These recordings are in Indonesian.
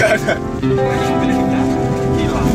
Nggak ada. Hilang.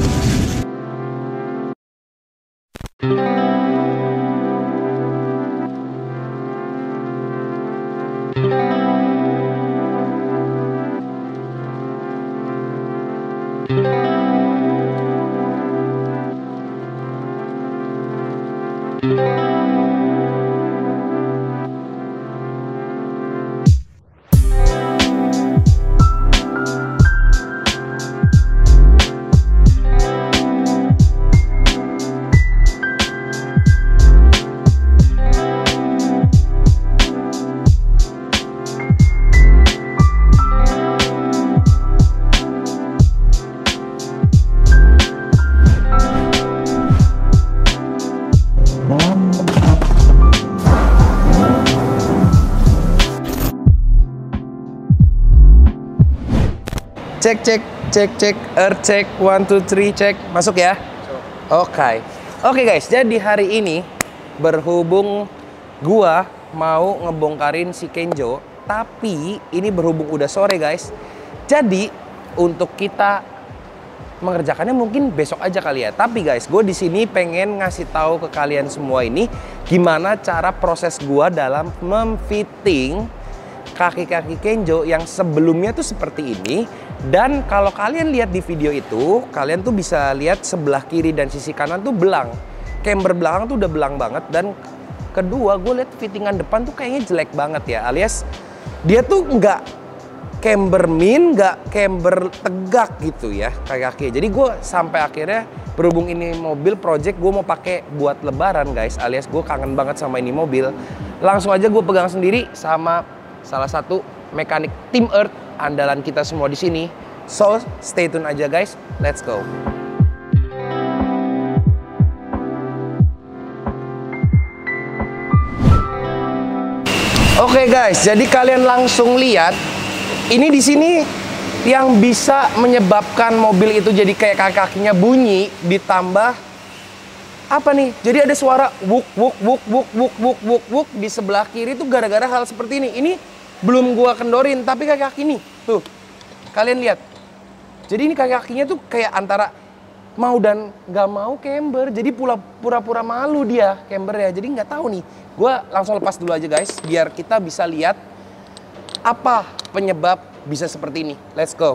Cek, earth check, 1, 2, 3, cek, masuk ya? Oke, guys, jadi hari ini berhubung gua mau ngebongkarin si Kenjo, tapi ini berhubung udah sore guys, jadi untuk kita mengerjakannya mungkin besok aja kali ya. Tapi guys, gue di sini pengen ngasih tahu ke kalian semua ini gimana cara proses gua dalam memfitting kaki-kaki Kenjo yang sebelumnya tuh seperti ini. Dan kalau kalian lihat di video itu, kalian tuh bisa lihat sebelah kiri dan sisi kanan tuh belang. Camber belakang tuh udah belang banget. Dan kedua, gue lihat fittingan depan tuh kayaknya jelek banget ya. Alias dia tuh nggak camber min, nggak camber tegak gitu ya kaki-kaki. Jadi gue sampai akhirnya berhubung ini mobil project gue mau pakai buat lebaran guys. Alias gue kangen banget sama ini mobil. Langsung aja gue pegang sendiri sama salah satu mekanik Tim Earth andalan kita semua di sini. So, stay tune aja guys. Let's go. Oke guys, jadi kalian langsung lihat ini di sini yang bisa menyebabkan mobil itu jadi kayak kaki-kakinya bunyi ditambah apa nih? Jadi ada suara wuk wuk wuk wuk wuk wuk wuk wuk di sebelah kiri tuh gara-gara hal seperti ini. Ini belum gua kendorin, tapi kaki-kaki nih, tuh, kalian lihat. Jadi ini kaki-kakinya tuh kayak antara mau dan nggak mau camber. Jadi pura-pura malu dia camber ya. Jadi nggak tahu nih. Gua langsung lepas dulu aja guys, biar kita bisa lihat apa penyebab bisa seperti ini. Let's go.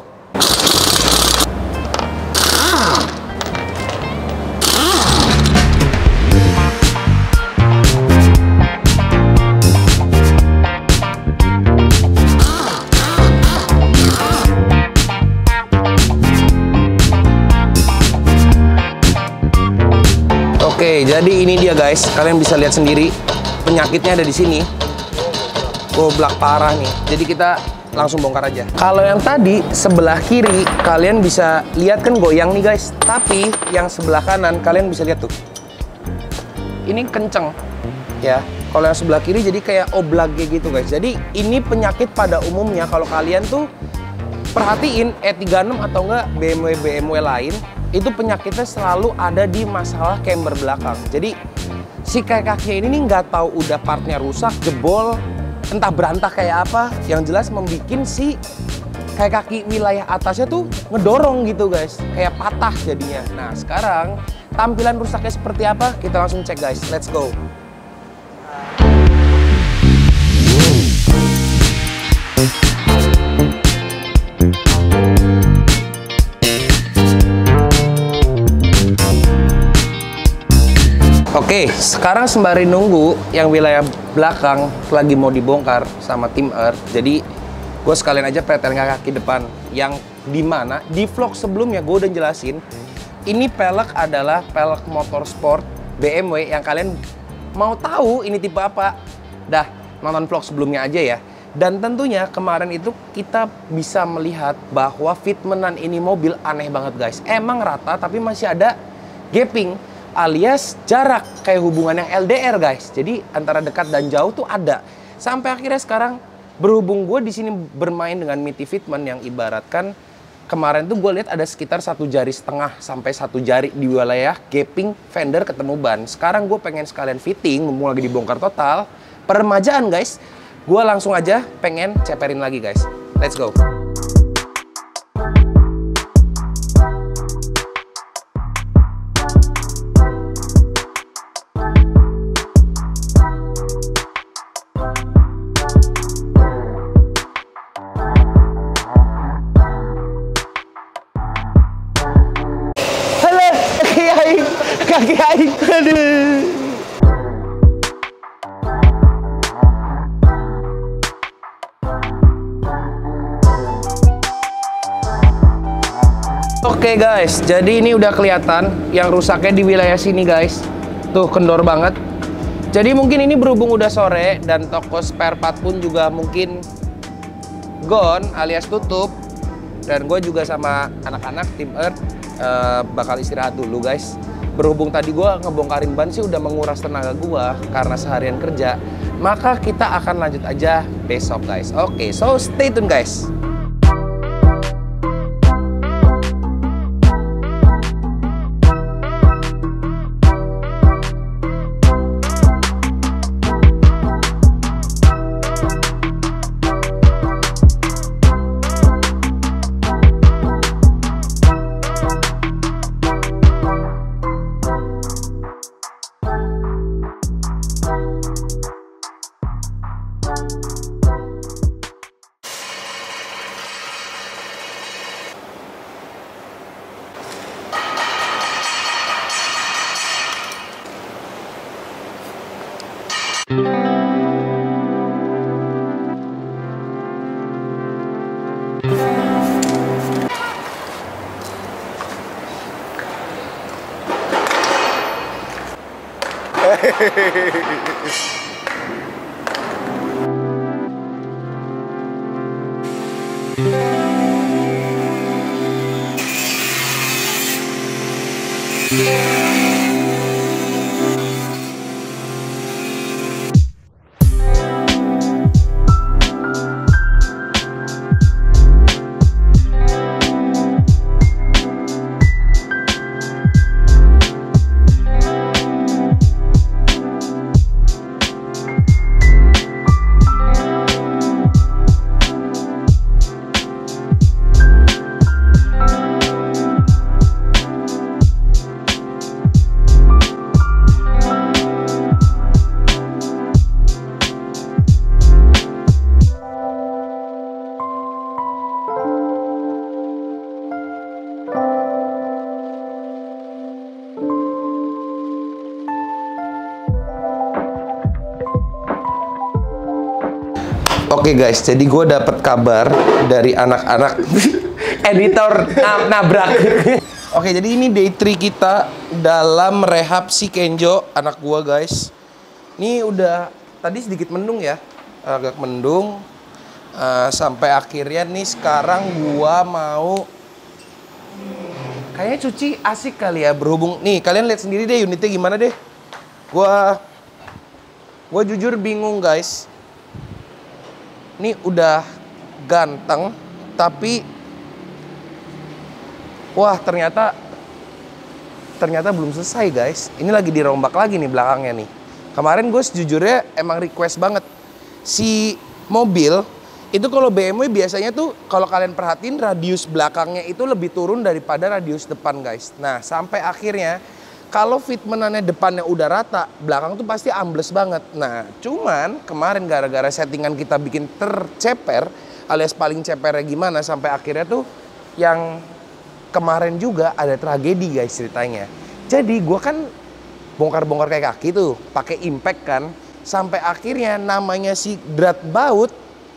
Oke, jadi ini dia guys. Kalian bisa lihat sendiri penyakitnya ada di sini. Goblak parah nih. Jadi kita langsung bongkar aja. Kalau yang tadi sebelah kiri kalian bisa lihat kan goyang nih guys. Tapi yang sebelah kanan kalian bisa lihat tuh. Ini kenceng ya. Kalau yang sebelah kiri jadi kayak oblak gitu guys. Jadi ini penyakit pada umumnya kalau kalian tuh perhatiin E36 atau enggak BMW lain. Itu penyakitnya selalu ada di masalah camber belakang. Jadi si kaki-kakinya ini nih nggak tahu udah partnya rusak, jebol, entah berantah kayak apa. Yang jelas membuat si kaki wilayah atasnya tuh ngedorong gitu guys, kayak patah jadinya. Nah sekarang tampilan rusaknya seperti apa? Kita langsung cek guys. Let's go. Oke, sekarang sembari nunggu yang wilayah belakang lagi mau dibongkar sama Tim Earth. Jadi gue sekalian aja pretel kaki depan yang dimana di vlog sebelumnya gue udah jelasin. Ini pelek adalah pelek motorsport BMW yang kalian mau tahu ini tipe apa. Dah nonton vlog sebelumnya aja ya. Dan tentunya kemarin itu kita bisa melihat bahwa fitmenan ini mobil aneh banget guys. Emang rata tapi masih ada gapping. Alias jarak kayak hubungan yang LDR guys. Jadi antara dekat dan jauh tuh ada. Sampai akhirnya sekarang berhubung gue di sini bermain dengan MITI Fitment yang ibaratkan kemarin tuh gue lihat ada sekitar 1,5 jari sampai 1 jari di wilayah gapping fender ketemu ban. Sekarang gue pengen sekalian fitting, mumpung lagi dibongkar total. Peremajaan guys. Gue langsung aja pengen ceperin lagi guys. Let's go. kaki aing. Aduh. Oke guys, jadi ini udah kelihatan yang rusaknya di wilayah sini guys. Tuh kendor banget. Jadi mungkin ini berhubung udah sore dan toko spare part pun juga mungkin gone alias tutup. Dan gue juga sama anak-anak tim Earth bakal istirahat dulu guys. Berhubung tadi gue ngebongkarin ban sih udah menguras tenaga gue karena seharian kerja. Maka kita akan lanjut aja besok guys. Oke, so stay tune guys. Oke guys, jadi gue dapet kabar dari anak-anak editor nabrak. Oke, jadi ini day 3 kita dalam rehab si Kenjo, anak gue guys. Ini udah tadi sedikit mendung ya, agak mendung. Sampai akhirnya nih sekarang gue mau kayaknya cuci asik kali ya, berhubung nih kalian lihat sendiri deh unitnya gimana deh. Gue jujur bingung guys. Ini udah ganteng, tapi wah ternyata belum selesai guys. Ini lagi dirombak lagi nih belakangnya nih. Kemarin gue sejujurnya emang request banget si mobil itu kalau BMW biasanya tuh kalau kalian perhatiin radius belakangnya itu lebih turun daripada radius depan guys. Nah sampai akhirnya kalau fitmenannya depannya udah rata, belakang tuh pasti ambles banget. Nah, cuman kemarin gara-gara settingan kita bikin terceper, alias paling cepernya gimana, sampai akhirnya tuh yang kemarin juga ada tragedi guys ceritanya. Jadi gue kan bongkar-bongkar kayak kaki tuh, pakai impact kan, sampai akhirnya namanya si drat baut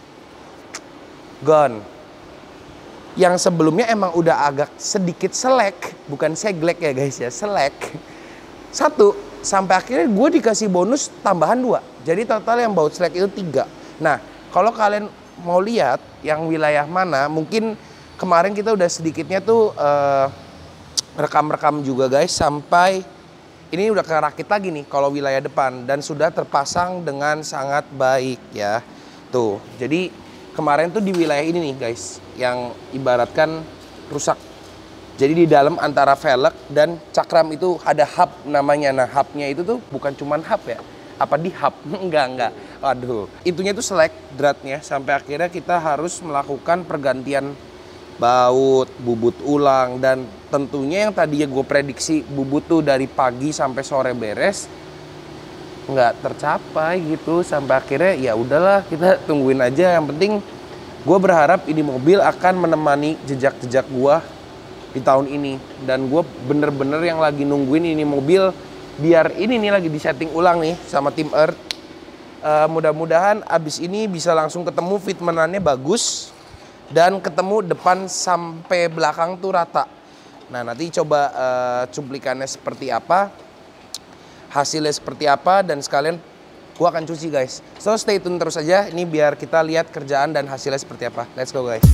gone. Yang sebelumnya emang udah agak sedikit selek, bukan seglek ya guys ya, selek. 1, sampai akhirnya gue dikasih bonus tambahan 2. Jadi total yang baut selek itu 3. Nah, kalau kalian mau lihat yang wilayah mana, mungkin kemarin kita udah sedikitnya tuh rekam-rekam juga guys, sampai ini udah kerakit lagi nih kalau wilayah depan dan sudah terpasang dengan sangat baik ya. Tuh, jadi kemarin tuh di wilayah ini nih guys, yang ibaratkan rusak. Jadi di dalam antara velg dan cakram itu ada hub namanya. Nah hubnya itu tuh bukan cuman hub ya. Apa di hub? Enggak. Aduh, itunya tuh selek dratnya. Sampai akhirnya kita harus melakukan pergantian baut, bubut ulang. Dan tentunya yang tadinya gue prediksi bubut tuh dari pagi sampai sore beres, nggak tercapai gitu. Sampai akhirnya ya udahlah kita tungguin aja. Yang penting gue berharap ini mobil akan menemani jejak-jejak gue di di tahun ini. Dan gue bener-bener yang lagi nungguin ini mobil biar ini nih lagi disetting ulang nih sama tim Earth. Mudah-mudahan abis ini bisa langsung ketemu fitmenannya bagus dan ketemu depan sampai belakang tuh rata. Nah nanti coba cuplikannya seperti apa, hasilnya seperti apa, dan sekalian gua akan cuci guys. So stay tune terus aja, ini biar kita lihat kerjaan dan hasilnya seperti apa. Let's go guys.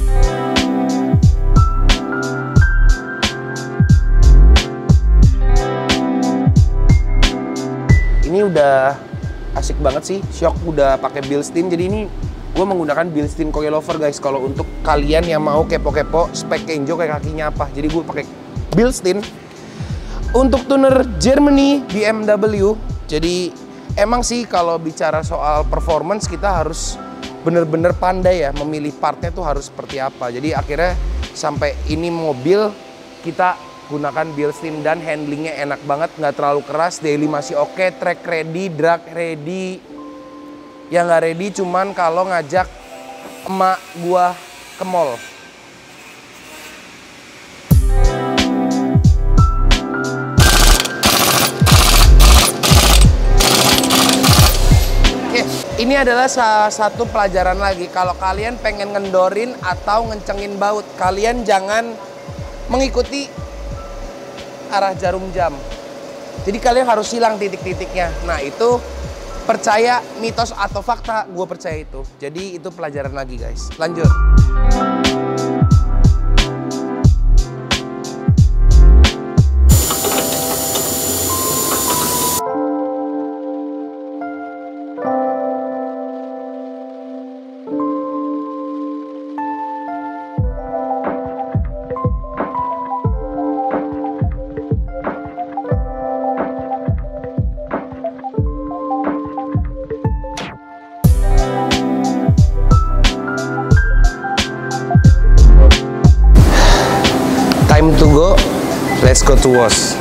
Ini udah asik banget sih, shock udah pakai Bilstein. Jadi ini gue menggunakan Bilstein coilover guys. Kalau untuk kalian yang mau kepo-kepo spek Kenzo kayak kakinya apa, jadi gue pakai Bilstein. Untuk tuner Germany BMW, jadi emang sih kalau bicara soal performance kita harus bener-bener pandai ya memilih partnya tuh harus seperti apa. Jadi akhirnya sampai ini mobil kita gunakan Bilstein dan handlingnya enak banget, nggak terlalu keras, daily masih oke, track ready, drag ready. Yang nggak ready cuman kalau ngajak emak gua ke mall. Ini adalah salah satu pelajaran lagi. Kalau kalian pengen ngendorin atau ngencengin baut, kalian jangan mengikuti arah jarum jam. Jadi kalian harus hilang titik-titiknya. Nah itu percaya mitos atau fakta, gue percaya itu. Jadi itu pelajaran lagi guys. Lanjut. Time to go, let's go to wash.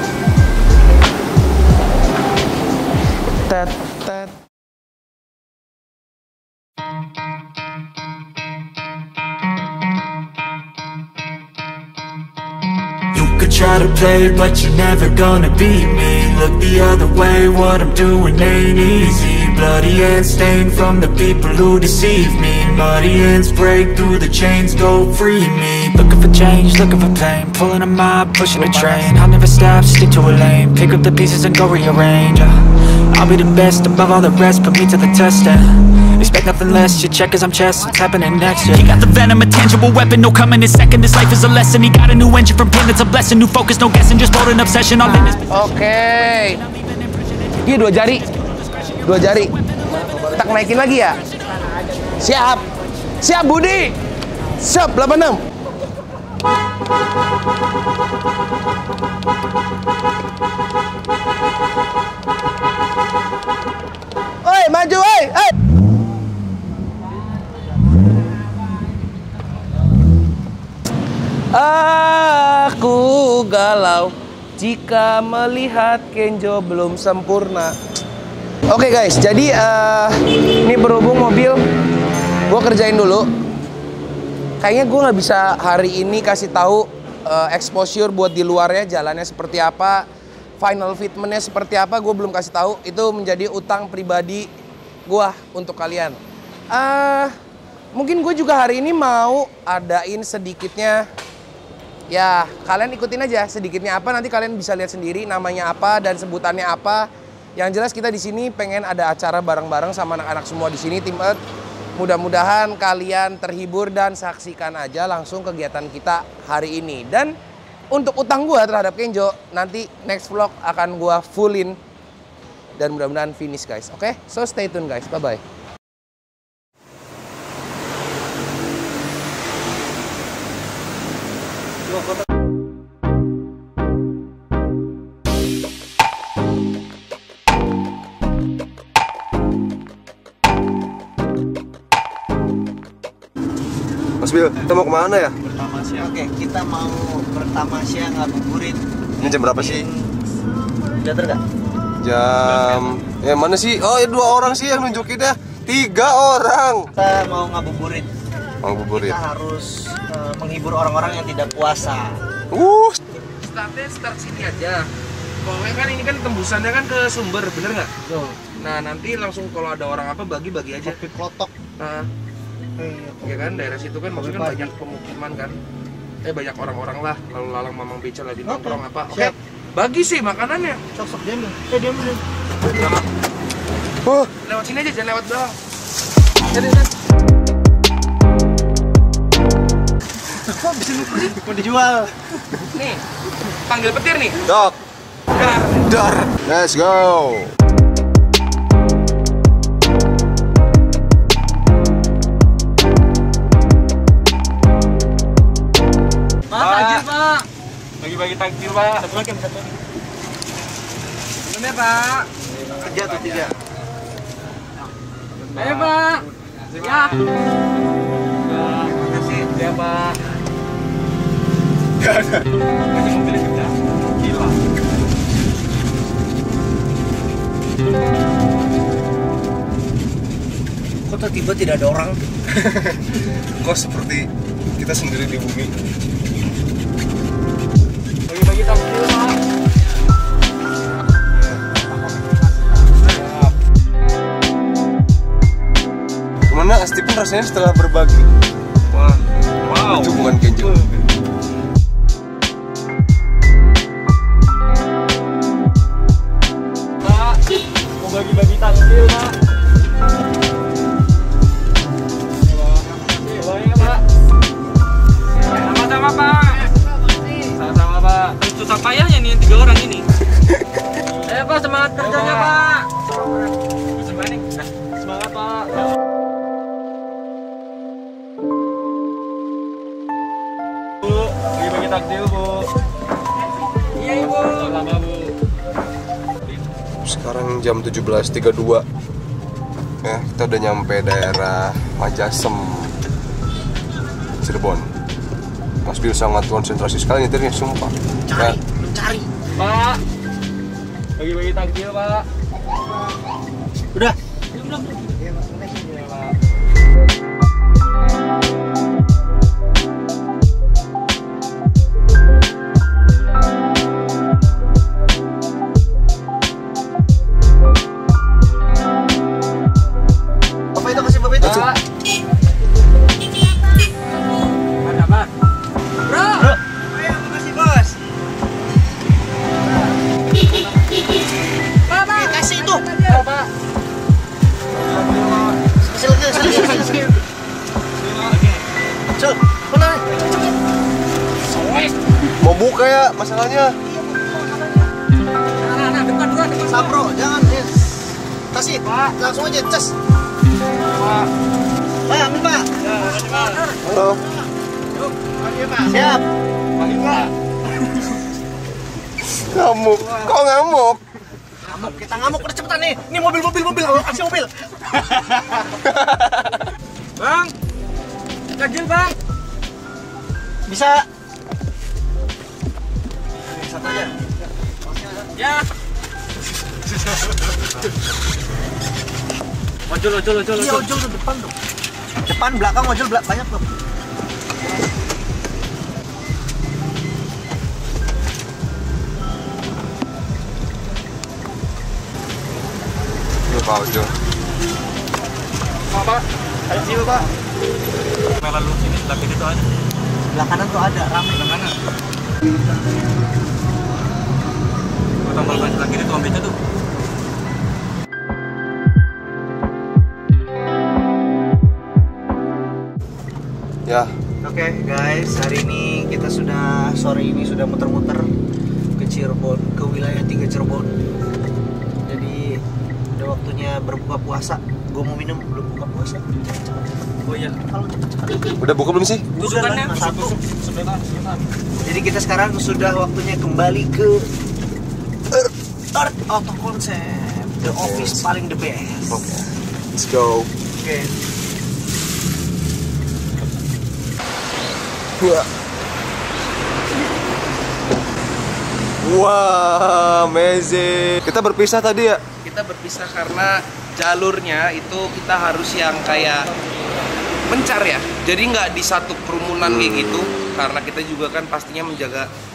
Tet, tet. You could try to play, but you're never gonna beat me. Look the other way, what I'm doing ain't easy. Bloody hands stained from the people who deceive me. Muddy hands break through the chains, go free me. Looking for change, looking for pain, pulling a mob, pushing a train. I'll never stop, stick to a lane, pick up the pieces and go rearrange. I'll be the best above all the rest, put me to the test and expect nothing less. You check as I'm chess, what's happening next? Yeah. He got the venom, a tangible weapon, no coming in second. This life is a lesson. He got a new engine from pain, that's a blessing. New focus, no guessing, just bold an obsession. All in this. Oke. Iya dua jari. Dua jari. Tak naikin lagi ya? Siap. Siap Budi. Siap 86. Oi, maju, oi. Aku galau jika melihat Kenzo belum sempurna. Oke guys, jadi ini berhubung mobil gue kerjain dulu. Kayaknya gue nggak bisa hari ini kasih tahu exposure buat di luarnya jalannya seperti apa, final fitmentnya seperti apa, gue belum kasih tahu. Itu menjadi utang pribadi gue untuk kalian. Mungkin gue juga hari ini mau adain sedikitnya. Ya, kalian ikutin aja sedikitnya apa, nanti kalian bisa lihat sendiri namanya apa dan sebutannya apa. Yang jelas kita di sini pengen ada acara bareng-bareng sama anak-anak semua di sini tim Earth. Mudah-mudahan kalian terhibur dan saksikan aja langsung kegiatan kita hari ini. Dan untuk utang gua terhadap Kenzo, nanti next vlog akan gua fullin dan mudah-mudahan finish guys. Oke? So stay tune guys. Bye-bye. Mas Bil, kita mau kemana ya? Bertamasya. Oke, kita mau bertamasya ngabuburit. Ini jam berapa sih? Udah nggak? Jam... mana sih? Oh, ya 2 orang sih yang nunjukin ya. 3 orang. Kita mau ngabuburit. Ngabuburit. Kita harus menghibur orang-orang yang tidak puasa. Startnya start sini aja. Pokoknya kan ini kan tembusannya kan ke sumber, bener nggak? Nah nanti langsung kalau ada orang apa bagi-bagi aja. Kopi klotok. Ya kan daerah situ kan maksudnya kan banyak pemukiman kan. Banyak orang-orang lah, lalu lalang mamang beca lagi nongkrong apa. Oke. Bagi sih makanannya. Sok diambil. Diambil. Lewat sini aja, jangan lewat belakang. Kok bisa lupa sih? Mau dijual. Nih, panggil petir nih. Dok. Dar. Let's go. Pak. Bagi-bagi takjil, Pak. Satu lagi. Bener, Pak. Kerja tuh 3. Ayo, Pak. Ya. Terima kasih. Ya, Pak. Gak ada. Masih mobilnya kerja. Gila. Kok tiba-tiba tidak ada orang? Kok seperti kita sendiri di bumi. Bagi-bagi takjil, Pak. Gimana Asti pun rasanya setelah berbagi? Wah, wow. Itu bukan Kenjo. Pak, mau bagi-bagi takjil, Pak. Pak. Sama-sama, Pak. Sama-sama, Pak. Susah payahnya nih 3 orang ini. Ayo, Pak, semangat kerjanya, Pak. Semangat, Pak. Bu, bagi-bagi takjil, Bu. Iya, Ibu. Sama-sama, Bu. Sekarang jam 17.32. Ya, kita udah nyampe daerah Majasem, Cirebon. Mas Bill sangat konsentrasi sekali nyetirnya, sumpah. Cari. Pak, bagi-bagi takjil, Pak. Udah. Bapak itu kasih Bapak itu. Pak. Ada, Pak. Bro. Ayo, makasih bos. Pak. Kasih itu. Pak. Kasih. Cuk, mana? Mau buka ya masalahnya? Nah, depan. Sabro, jangan. Kasih, langsung aja cas. Pak. Pak, ambil Pak. Halo. Siap. Ngamuk. Kok ngamuk? Ngamuk, kita ngamuk udah cepetan nih. Ini mobil. Kasih mobil. Bang. Takjil, Bang. Bisa. Satu aja. Ya. Ojol. Iya, ojol tuh depan tuh. Depan, belakang ojol banyak tuh. Ini Pak Ojo. Pak. Ayo sini Pak. Lalu sini sebelah kiri tuh ada. Sebelah kanan tuh ada, rame. Sebelah kanan. Tambal ban sebelah kiri tuh ambilnya tuh. Ya, Oke guys, hari ini kita sore ini sudah muter-muter ke Cirebon, ke wilayah 3 Cirebon. Jadi udah waktunya berbuka puasa. Gue mau minum, belum buka puasa. Oh iya. Kalau cepet-cepet. udah buka belum sih? Tusukannya Udah, satu. sebelah. Jadi kita sekarang sudah waktunya kembali ke Earth Auto Concept, the office paling the best. Oke. Let's go. Oke. Wah, amazing. Kita berpisah tadi ya? Kita berpisah karena jalurnya itu kita harus yang kayak mencar ya. Jadi nggak di satu kerumunan kayak gitu. Karena kita juga kan pastinya menjaga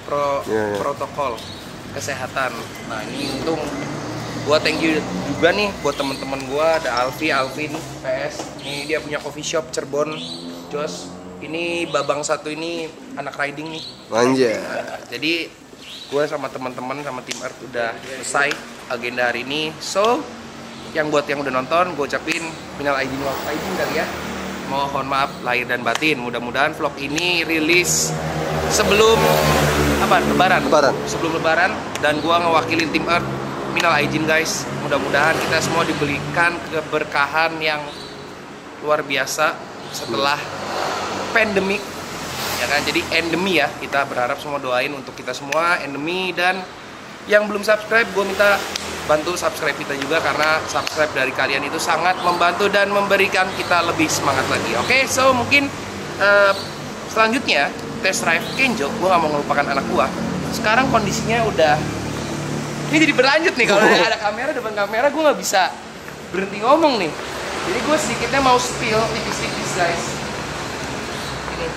protokol kesehatan. Nah ini untung gua thank you juga nih buat teman-teman gua, ada Alvin PS. Ini dia punya coffee shop Cirebon. Jos, ini Babang satu ini anak riding nih. Manja. Jadi gua sama teman-teman sama tim Earth udah selesai agenda hari ini. So, yang buat yang udah nonton, gue ucapin minal aidin wal faizin kali ya. Mohon maaf lahir dan batin. Mudah-mudahan vlog ini rilis sebelum Lebaran. Sebelum Lebaran, dan gua ngewakilin tim Earth. Minal aidin guys. Mudah-mudahan kita semua diberikan keberkahan yang luar biasa setelah pandemik. Ya kan? Jadi endemi ya. Kita berharap semua doain untuk kita semua endemi, dan yang belum subscribe gue minta bantu subscribe kita juga, karena subscribe dari kalian itu sangat membantu dan memberikan kita lebih semangat lagi. Oke, so mungkin selanjutnya test drive Kenjo, gue gak mau ngelupakan anak gue. Sekarang kondisinya udah, ini jadi berlanjut nih, kalau ada kamera, depan kamera gue nggak bisa berhenti ngomong nih. Jadi gue sedikitnya mau spill tipis-tipis guys. Ini.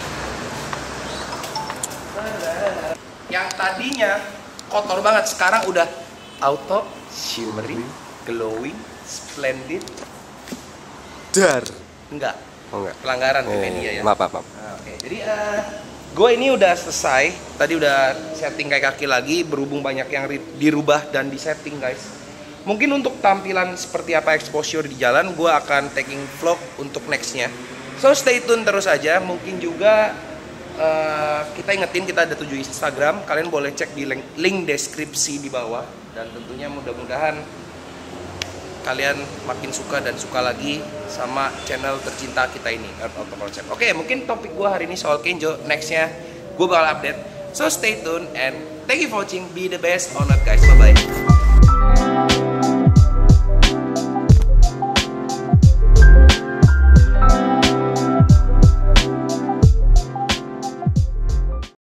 Yang tadinya kotor banget, sekarang udah auto, shimmery, glowing, splendid. Dar. Enggak. Oh enggak. Pelanggaran di media ya. Maaf. Nah, oke. Jadi gue ini udah selesai. Tadi udah setting kayak kaki lagi, berhubung banyak yang dirubah dan disetting guys. Mungkin untuk tampilan seperti apa exposure di jalan, gue akan taking vlog untuk nextnya. So stay tune terus aja. Mungkin juga kita ingetin kita ada 7 Instagram. Kalian boleh cek di link deskripsi di bawah. Dan tentunya mudah-mudahan kalian makin suka dan suka lagi sama channel tercinta kita ini, Earth Auto Concept. Oke, mungkin topik gue hari ini soal Kenjo. Nextnya gue bakal update. So stay tune and thank you for watching. Be the best on Earth guys. Bye bye.